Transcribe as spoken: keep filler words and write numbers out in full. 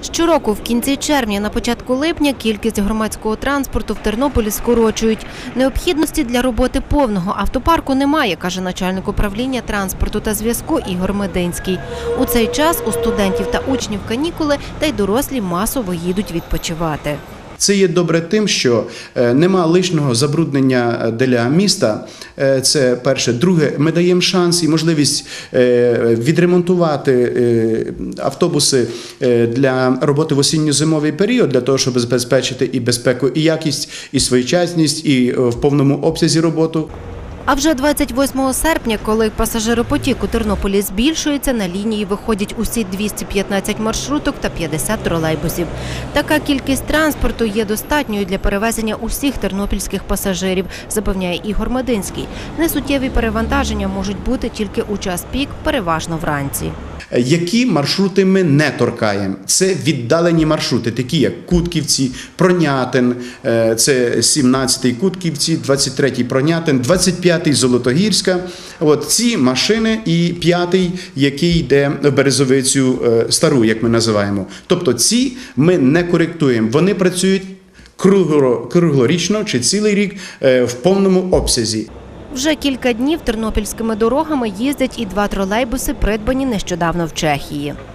Щороку в кінці червня, на початку липня кількість громадського транспорту в Тернополі скорочують. Необхідності для роботи повного автопарку немає, каже начальник управління транспорту та зв'язку Ігор Мединський. У цей час у студентів та учнів канікули, та й дорослі масово їдуть відпочивати. Це є добре тим, що нема лишнього забруднення для міста. Це перше. Друге, ми даємо шанс і можливість відремонтувати автобуси для роботи в осінньо-зимовий період, для того, щоб забезпечити і безпеку, і якість, і своєчасність, і в повному обсязі роботу. А вже двадцять восьмого серпня, коли пасажиропотік у Тернополі збільшується, на лінії виходять усі двісті п'ятнадцять маршруток та п'ятдесят тролейбусів. Така кількість транспорту є достатньою для перевезення усіх тернопільських пасажирів, запевняє Ігор Мединський. Несуттєві перевантаження можуть бути тільки у час пік, переважно вранці. Які маршрути ми не торкаємо? Це віддалені маршрути, такі як Кутківці, Пронятин, це сімнадцятий Кутківці, двадцять третій Пронятин, двадцять п'ятий Золотогірська. От ці машини і п'ятий, який йде в Березовицю Стару, як ми називаємо. Тобто ці ми не коректуємо, вони працюють круглорічно чи цілий рік в повному обсязі. Вже кілька днів тернопільськими дорогами їздять і два тролейбуси, придбані нещодавно в Чехії.